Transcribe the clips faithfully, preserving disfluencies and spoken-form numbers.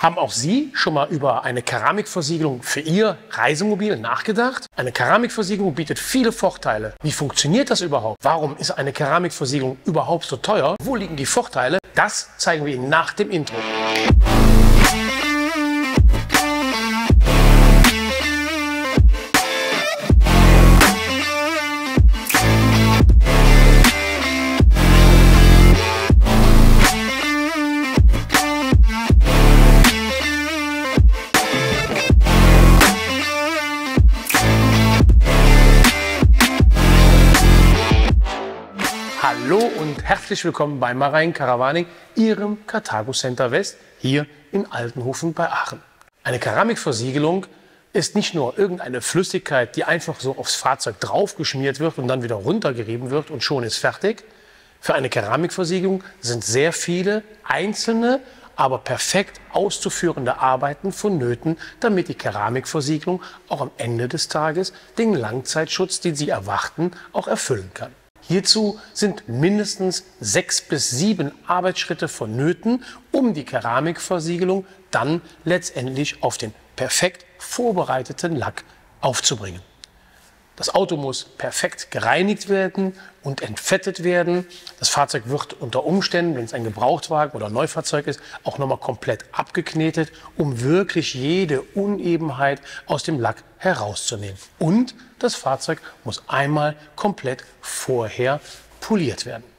Haben auch Sie schon mal über eine Keramikversiegelung für Ihr Reisemobil nachgedacht? Eine Keramikversiegelung bietet viele Vorteile. Wie funktioniert das überhaupt? Warum ist eine Keramikversiegelung überhaupt so teuer? Wo liegen die Vorteile? Das zeigen wir Ihnen nach dem Intro. Hallo und herzlich willkommen bei Marijn Caravaning, Ihrem Carthago Center West, hier in Altenhofen bei Aachen. Eine Keramikversiegelung ist nicht nur irgendeine Flüssigkeit, die einfach so aufs Fahrzeug draufgeschmiert wird und dann wieder runtergerieben wird und schon ist fertig. Für eine Keramikversiegelung sind sehr viele einzelne, aber perfekt auszuführende Arbeiten vonnöten, damit die Keramikversiegelung auch am Ende des Tages den Langzeitschutz, den Sie erwarten, auch erfüllen kann. Hierzu sind mindestens sechs bis sieben Arbeitsschritte vonnöten, um die Keramikversiegelung dann letztendlich auf den perfekt vorbereiteten Lack aufzubringen. Das Auto muss perfekt gereinigt werden und entfettet werden. Das Fahrzeug wird unter Umständen, wenn es ein Gebrauchtwagen oder ein Neufahrzeug ist, auch nochmal komplett abgeknetet, um wirklich jede Unebenheit aus dem Lack herauszunehmen. Und das Fahrzeug muss einmal komplett vorher poliert werden.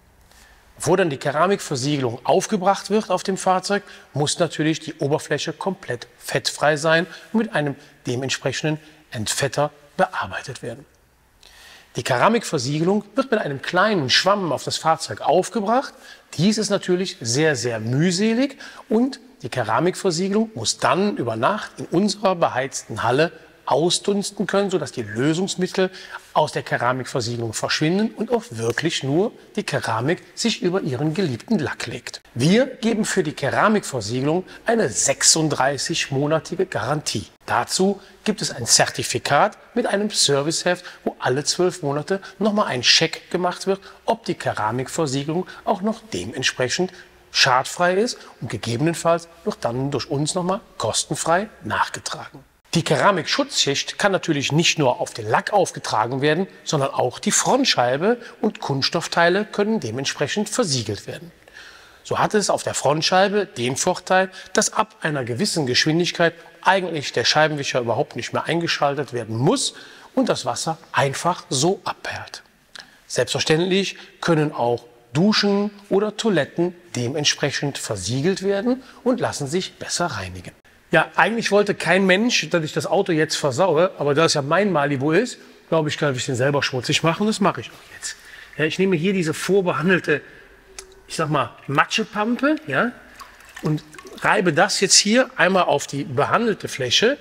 Bevor dann die Keramikversiegelung aufgebracht wird auf dem Fahrzeug, muss natürlich die Oberfläche komplett fettfrei sein und mit einem dementsprechenden Entfetter bearbeitet werden. Die Keramikversiegelung wird mit einem kleinen Schwamm auf das Fahrzeug aufgebracht. Dies ist natürlich sehr, sehr mühselig und die Keramikversiegelung muss dann über Nacht in unserer beheizten Halle ausdunsten können, sodass die Lösungsmittel aus der Keramikversiegelung verschwinden und auch wirklich nur die Keramik sich über ihren geliebten Lack legt. Wir geben für die Keramikversiegelung eine sechsunddreißig-monatige Garantie. Dazu gibt es ein Zertifikat mit einem Serviceheft, wo alle zwölf Monate nochmal ein Check gemacht wird, ob die Keramikversiegelung auch noch dementsprechend schadfrei ist und gegebenenfalls wird dann durch uns nochmal kostenfrei nachgetragen. Die Keramikschutzschicht kann natürlich nicht nur auf den Lack aufgetragen werden, sondern auch die Frontscheibe und Kunststoffteile können dementsprechend versiegelt werden. So hat es auf der Frontscheibe den Vorteil, dass ab einer gewissen Geschwindigkeit eigentlich der Scheibenwischer überhaupt nicht mehr eingeschaltet werden muss und das Wasser einfach so abperlt. Selbstverständlich können auch Duschen oder Toiletten dementsprechend versiegelt werden und lassen sich besser reinigen. Ja, eigentlich wollte kein Mensch, dass ich das Auto jetzt versaue, aber da es ja mein Malibu ist, glaube ich, kann ich den selber schmutzig machen und das mache ich auch jetzt. Ja, ich nehme hier diese vorbehandelte, ich sag mal, Matschepampe, ja, und reibe das jetzt hier einmal auf die behandelte Fläche,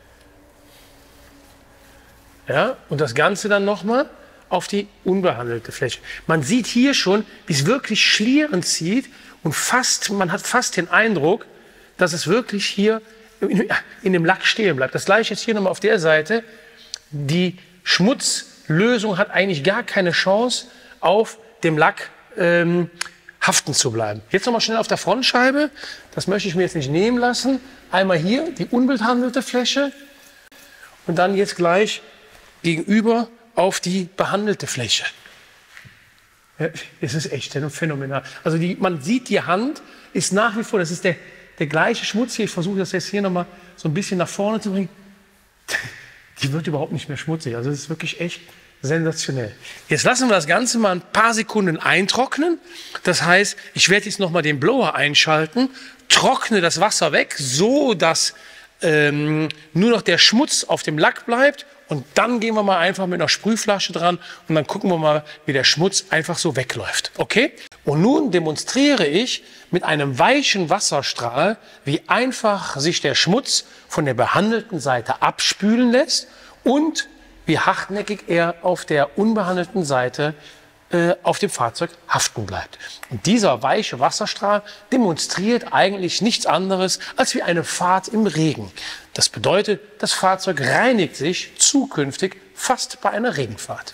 ja, und das Ganze dann nochmal auf die unbehandelte Fläche. Man sieht hier schon, wie es wirklich schlierend zieht und fast, man hat fast den Eindruck, dass es wirklich hier in, in dem Lack stehen bleibt. Das gleiche jetzt hier nochmal auf der Seite. Die Schmutzlösung hat eigentlich gar keine Chance, auf dem Lack ähm, haften zu bleiben. Jetzt nochmal schnell auf der Frontscheibe. Das möchte ich mir jetzt nicht nehmen lassen. Einmal hier die unbehandelte Fläche und dann jetzt gleich gegenüber auf die behandelte Fläche. Ja, es ist echt phänomenal. Also die, man sieht, die Hand ist nach wie vor, das ist der Der gleiche Schmutz hier, ich versuche das jetzt hier nochmal so ein bisschen nach vorne zu bringen, die wird überhaupt nicht mehr schmutzig. Also das ist wirklich echt sensationell. Jetzt lassen wir das Ganze mal ein paar Sekunden eintrocknen. Das heißt, ich werde jetzt nochmal den Blower einschalten, trockne das Wasser weg, so dass ähm, nur noch der Schmutz auf dem Lack bleibt. Und dann gehen wir mal einfach mit einer Sprühflasche dran und dann gucken wir mal, wie der Schmutz einfach so wegläuft. Okay? Und nun demonstriere ich mit einem weichen Wasserstrahl, wie einfach sich der Schmutz von der behandelten Seite abspülen lässt und wie hartnäckig er auf der unbehandelten Seite äh, auf dem Fahrzeug haften bleibt. Und dieser weiche Wasserstrahl demonstriert eigentlich nichts anderes als wie eine Fahrt im Regen. Das bedeutet, das Fahrzeug reinigt sich zukünftig fast bei einer Regenfahrt.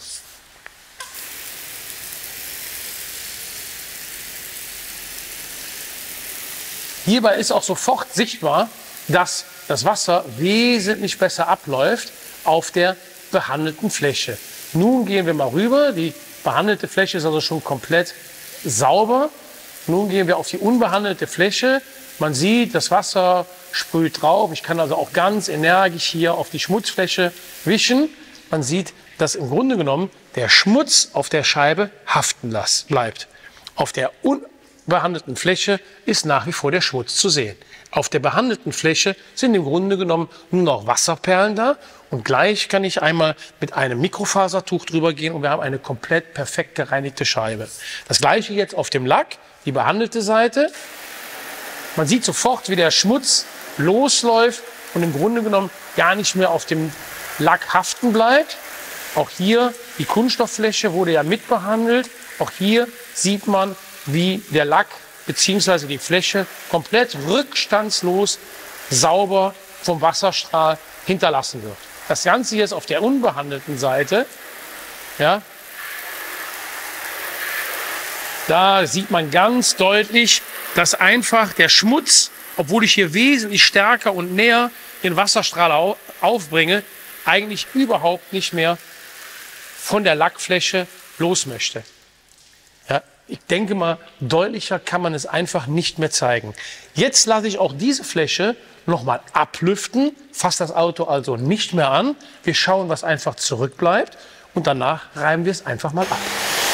Hierbei ist auch sofort sichtbar, dass das Wasser wesentlich besser abläuft auf der behandelten Fläche. Nun gehen wir mal rüber. Die behandelte Fläche ist also schon komplett sauber. Nun gehen wir auf die unbehandelte Fläche. Man sieht, das Wasser sprüht drauf. Ich kann also auch ganz energisch hier auf die Schmutzfläche wischen. Man sieht, dass im Grunde genommen der Schmutz auf der Scheibe haften bleibt. Auf der unbehandelten Fläche ist nach wie vor der Schmutz zu sehen. Auf der behandelten Fläche sind im Grunde genommen nur noch Wasserperlen da. Und gleich kann ich einmal mit einem Mikrofasertuch drüber gehen und wir haben eine komplett perfekt gereinigte Scheibe. Das gleiche jetzt auf dem Lack, die behandelte Seite. Man sieht sofort, wie der Schmutz losläuft und im Grunde genommen gar nicht mehr auf dem Lack haften bleibt. Auch hier die Kunststofffläche wurde ja mitbehandelt. Auch hier sieht man, wie der Lack bzw. die Fläche komplett rückstandslos sauber vom Wasserstrahl hinterlassen wird. Das Ganze jetzt auf der unbehandelten Seite, ja, da sieht man ganz deutlich, dass einfach der Schmutz, obwohl ich hier wesentlich stärker und näher den Wasserstrahl aufbringe, eigentlich überhaupt nicht mehr von der Lackfläche los möchte. Ja, ich denke mal, deutlicher kann man es einfach nicht mehr zeigen. Jetzt lasse ich auch diese Fläche nochmal ablüften, fasse das Auto also nicht mehr an. Wir schauen, was einfach zurückbleibt und danach reiben wir es einfach mal ab.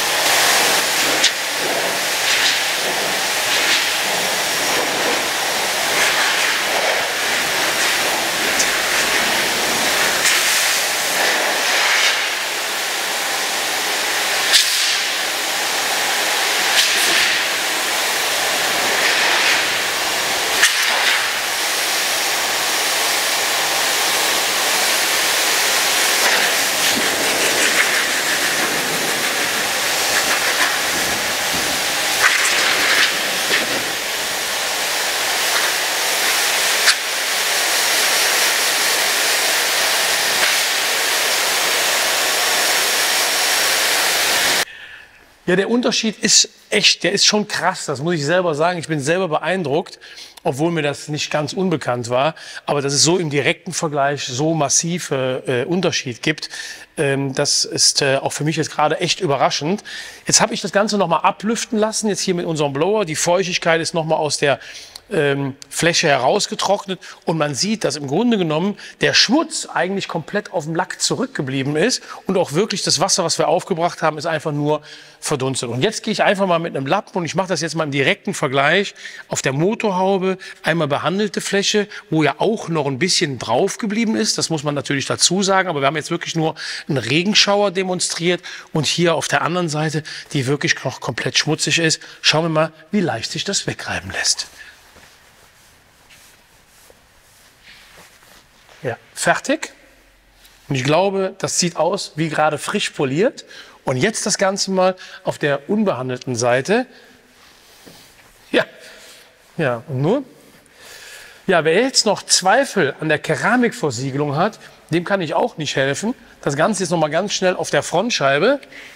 Ja, der Unterschied ist echt, der ist schon krass, das muss ich selber sagen. Ich bin selber beeindruckt, obwohl mir das nicht ganz unbekannt war. Aber dass es so im direkten Vergleich so massive äh, Unterschied gibt, ähm, das ist äh, auch für mich jetzt gerade echt überraschend. Jetzt habe ich das Ganze nochmal ablüften lassen, jetzt hier mit unserem Blower. Die Feuchtigkeit ist nochmal aus der ähm, Fläche herausgetrocknet und man sieht, dass im Grunde genommen der Schmutz eigentlich komplett auf dem Lack zurückgeblieben ist und auch wirklich das Wasser, was wir aufgebracht haben, ist einfach nur verdunstet. Und jetzt gehe ich einfach mal mit einem Lappen und ich mache das jetzt mal im direkten Vergleich auf der Motorhaube, einmal behandelte Fläche, wo ja auch noch ein bisschen drauf geblieben ist, das muss man natürlich dazu sagen, aber wir haben jetzt wirklich nur einen Regenschauer demonstriert und hier auf der anderen Seite, die wirklich noch komplett schmutzig ist, schauen wir mal, wie leicht sich das wegreiben lässt. Ja, fertig. Und ich glaube, das sieht aus wie gerade frisch poliert. Und jetzt das Ganze mal auf der unbehandelten Seite. Ja, ja, und nur. Ja, wer jetzt noch Zweifel an der Keramikversiegelung hat, dem kann ich auch nicht helfen. Das Ganze jetzt noch mal ganz schnell auf der Frontscheibe.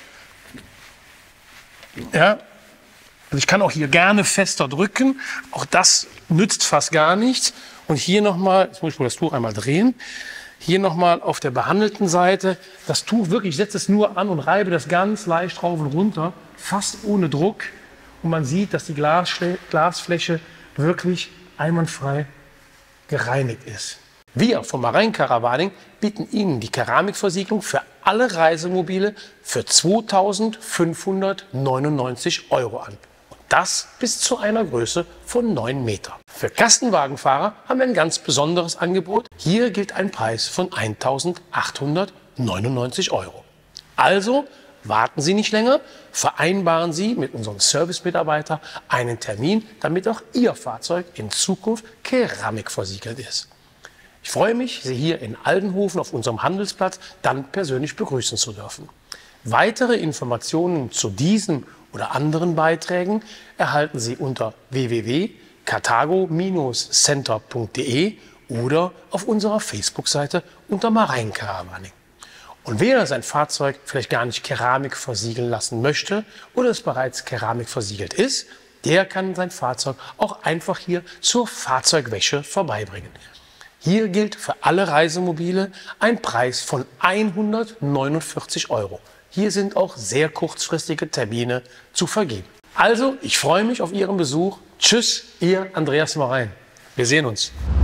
Ja, also ich kann auch hier gerne fester drücken. Auch das nützt fast gar nichts. Und hier nochmal, jetzt muss ich wohl das Tuch einmal drehen, hier nochmal auf der behandelten Seite, das Tuch wirklich, ich setze es nur an und reibe das ganz leicht rauf und runter, fast ohne Druck. Und man sieht, dass die Glasfläche, Glasfläche wirklich einwandfrei gereinigt ist. Wir von Marine Caravaning bieten Ihnen die Keramikversiegelung für alle Reisemobile für zweitausendfünfhundertneunundneunzig Euro an. Das bis zu einer Größe von neun Meter. Für Kastenwagenfahrer haben wir ein ganz besonderes Angebot. Hier gilt ein Preis von eintausendachthundertneunundneunzig Euro. Also warten Sie nicht länger, vereinbaren Sie mit unserem Servicemitarbeiter einen Termin, damit auch Ihr Fahrzeug in Zukunft keramikversiegelt ist. Ich freue mich, Sie hier in Aldenhofen auf unserem Handelsplatz dann persönlich begrüßen zu dürfen. Weitere Informationen zu diesem oder anderen Beiträgen erhalten Sie unter w w w punkt carthago Center punkt de oder auf unserer Facebook-Seite unter Marine Caravaning. Und wer sein Fahrzeug vielleicht gar nicht Keramik versiegeln lassen möchte oder es bereits Keramik versiegelt ist, der kann sein Fahrzeug auch einfach hier zur Fahrzeugwäsche vorbeibringen. Hier gilt für alle Reisemobile ein Preis von hundertneunundvierzig Euro. Hier sind auch sehr kurzfristige Termine zu vergeben. Also, ich freue mich auf Ihren Besuch. Tschüss, Ihr Andreas Marein. Wir sehen uns.